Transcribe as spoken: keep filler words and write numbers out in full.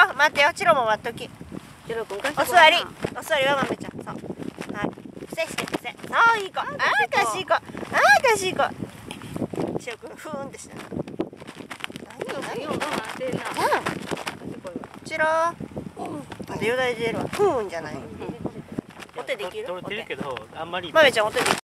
待ってよ、チロも待っとき。 チロ君貸してお座り、お座りは豆ちゃん。そう。はい。伏せして伏せ。そう、いい子。あー、かしい子。あー、かしい子。チロ君、ふーんってしてな。 何よ、我慢してんな。 チロー。まだよだれ出るわ。ふーんじゃない。お手できる？ 取れてるけど、あんまり。 豆ちゃん、お手できる？